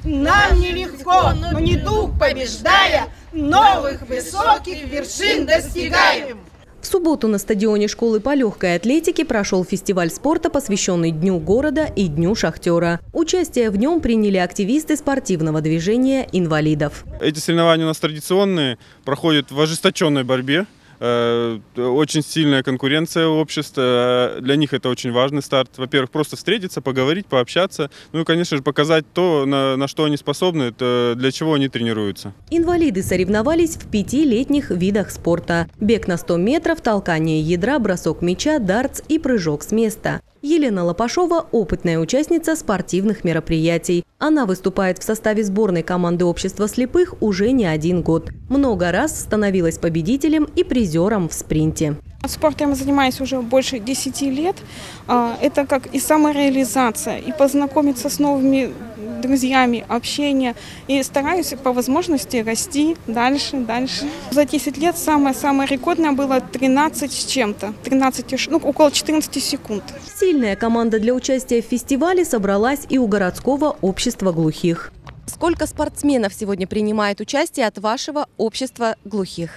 Нам нелегко, но недуг побеждая, новых высоких вершин достигаем. В субботу на стадионе школы по легкой атлетике прошел фестиваль спорта, посвященный Дню города и Дню шахтера. Участие в нем приняли активисты спортивного движения инвалидов. Эти соревнования у нас традиционные, проходят в ожесточенной борьбе. Очень сильная конкуренция общества. Для них это очень важный старт. Во-первых, просто встретиться, поговорить, пообщаться. Ну и, конечно же, показать то, на что они способны, для чего они тренируются. Инвалиды соревновались в 5 летних видах спорта. Бег на 100 метров, толкание ядра, бросок мяча, дартс и прыжок с места. Елена Лопашова – опытная участница спортивных мероприятий. Она выступает в составе сборной команды общества слепых уже не 1 год. Много раз становилась победителем и призером в спринте. Спортом я занимаюсь уже больше 10 лет. Это как и самореализация, и познакомиться с новыми друзьями, общение. И стараюсь по возможности расти дальше. За 10 лет самое рекордное было 13 с чем-то. Около 14 секунд. Сильная команда для участия в фестивале собралась и у городского общества глухих. Сколько спортсменов сегодня принимает участие от вашего общества глухих?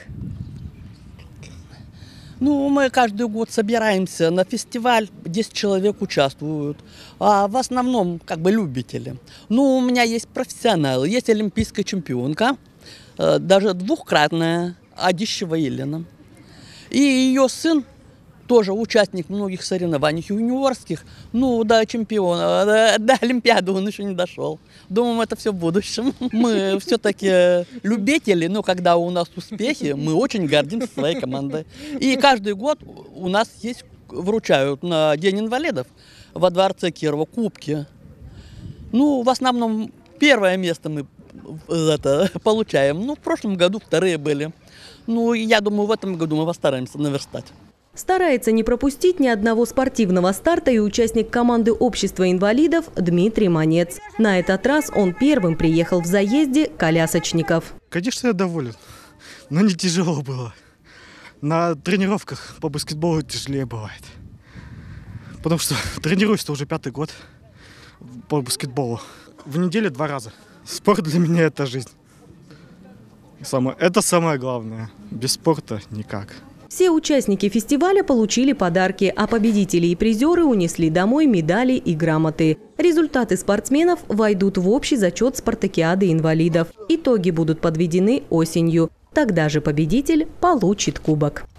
Мы каждый год собираемся на фестиваль, 10 человек участвуют, а в основном любители. У меня есть профессионалы, есть олимпийская чемпионка, даже двукратная, Адищева Елена. И ее сын тоже участник многих соревнований юниорских, до чемпиона, до Олимпиады он еще не дошел. Думаем, это все в будущем. Мы все-таки любители, но когда у нас успехи, мы очень гордимся своей командой. И каждый год у нас вручают на День инвалидов во дворце Кирова кубки. В основном первое место мы получаем. В прошлом году 2 были. Я думаю, в этом году мы постараемся наверстать. Старается не пропустить ни одного спортивного старта и участник команды общества инвалидов Дмитрий Манец. На этот раз он первым приехал в заезде колясочников. Конечно, я доволен, но не тяжело было. На тренировках по баскетболу тяжелее бывает. Потому что тренируюсь-то уже 5-й год по баскетболу. В неделю 2 раза. Спорт для меня – это жизнь. Это самое главное. Без спорта никак. Все участники фестиваля получили подарки, а победители и призеры унесли домой медали и грамоты. Результаты спортсменов войдут в общий зачет спартакиады инвалидов. Итоги будут подведены осенью. Тогда же победитель получит кубок.